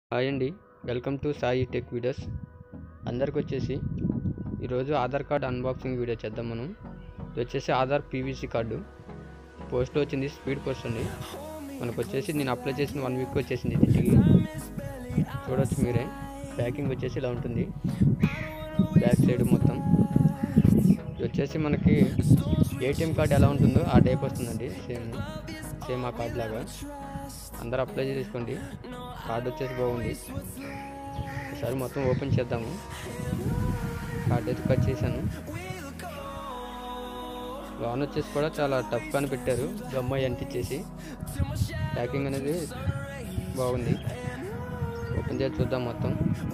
Hi అండి, welcome to Sai tech videos. అందరికి వచ్చేసి ఈరోజు ఆధార్ కార్డ్ అన్బాక్సింగ్ వీడియో చేద్దాం. మనం ఇది వచ్చేసి ఆధార్ పీవీసీ కార్డు పోస్ట్లో వచ్చింది, స్పీడ్ పోస్ట్ అండి. మనకు వచ్చేసి నేను అప్లై చేసిన 1 వీక్ వచ్చేసింది ఇంటికి. చూడవచ్చు మీరే, ప్యాకింగ్ వచ్చేసి ఇలా ఉంటుంది. బ్యాక్ సైడ్ మొత్తం ఇది వచ్చేసి మనకి ఏటీఎం కార్డు ఎలా ఉంటుందో ఆ టైప్ వస్తుందండి. సేమ్ ఆ కార్డు లాగా. అందరూ అప్లై చేసుకోండి. కార్డు వచ్చేసి బాగుంది. ఒకసారి మొత్తం ఓపెన్ చేద్దాము. కార్డు అయితే కట్ చేశాను. లోన్ వచ్చేసి కూడా చాలా టఫ్గానే పెట్టారు, గమ్మాయి అంటించేసి. ప్యాకింగ్ అనేది బాగుంది. ఓపెన్ చేసి చూద్దాం. మొత్తం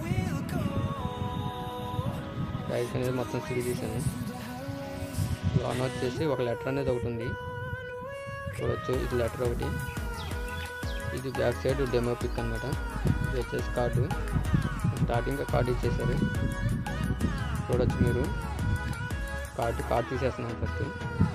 ప్యాకింగ్ అనేది మొత్తం సీల్ చేశాను. లోన్ వచ్చేసి ఒక లెటర్ అనేది ఒకటి ఉంది, చూడవచ్చు. ఇది లెటర్ ఒకటి, ఇది బ్యాక్ సైడ్ డెమో పిక్ అనమాట. ఇది వచ్చేసి కార్డు, స్టార్టింగ్ కార్డు ఇచ్చేసారు. చూడవచ్చు మీరు. కార్డు తీసేస్తున్నాను. ఫస్ట్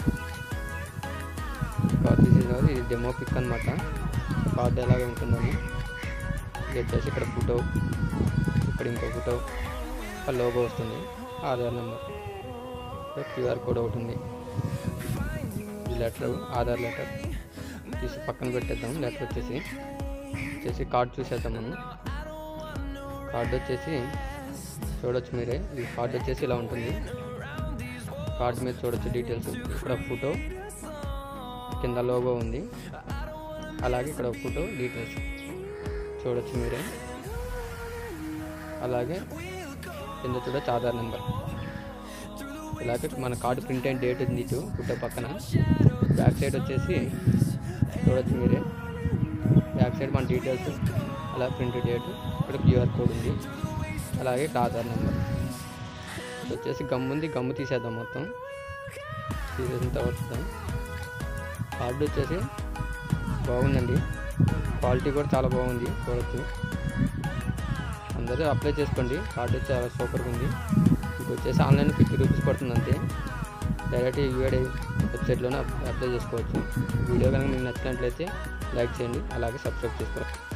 కార్డు తీసేసిన ఇది డెమో పిక్ అనమాట. కార్డు ఎలాగే ఉంటుందని. ఇది వచ్చేసి ఇక్కడ ఫోటో, ఇక్కడ ఇంకో ఫోటో, ఒక లోగో వస్తుంది, ఆధార్ నెంబర్, క్యూఆర్ కోడ్ ఒకటి ఉంది. ఇది లెటర్, ఆధార్ లెటర్ తీసి పక్కన పెట్టేద్దాం. లెటర్ వచ్చేసి కార్డు చూసేద్దాం మనం. కార్డు వచ్చేసి చూడవచ్చు మీరే. ఈ కార్డు వచ్చేసి ఇలా ఉంటుంది. కార్డు మీద చూడవచ్చు డీటెయిల్స్. ఇక్కడ ఫోటో, కింద లోగో ఉంది, అలాగే ఇక్కడ ఫోటో డీటెయిల్స్ చూడవచ్చు మీరే. అలాగే కింద చూడవచ్చు ఆధార్ నెంబర్. ఇలాగే మన కార్డు ప్రింట్ అయిన డేట్ ఉంది ఇటు ఫోటో పక్కన. బ్యాక్ సైడ్ వచ్చేసి చూడవచ్చు మీరే. బ్యాక్ సైడ్ మన డీటెయిల్స్, అలా ప్రింట్ డేట్, ఇక్కడ క్యూఆర్ కోడ్ ఉంది, అలాగే ఆధార్ నెంబర్. వచ్చేసి గమ్ ఉంది, గమ్ము తీసేద్దాం. మొత్తం తీసేసిన తర్వాత కార్డు వచ్చేసి బాగుందండి. క్వాలిటీ కూడా చాలా బాగుంది, చూడవచ్చు. అందరూ అప్లై చేసుకోండి. కార్డు వచ్చి చాలా సూపర్గా ఉంది. ఇది వచ్చేసి ఆన్లైన్ 50 రూపీస్ పడుతుంది అంతే. డైరెక్ట్ యూఐడి వెబ్సైట్లోనే అప్లై చేసుకోవచ్చు. వీడియో కనుక మీకు నచ్చినట్లయితే లైక్ చేయండి, అలాగే సబ్స్క్రైబ్ చేసుకోండి.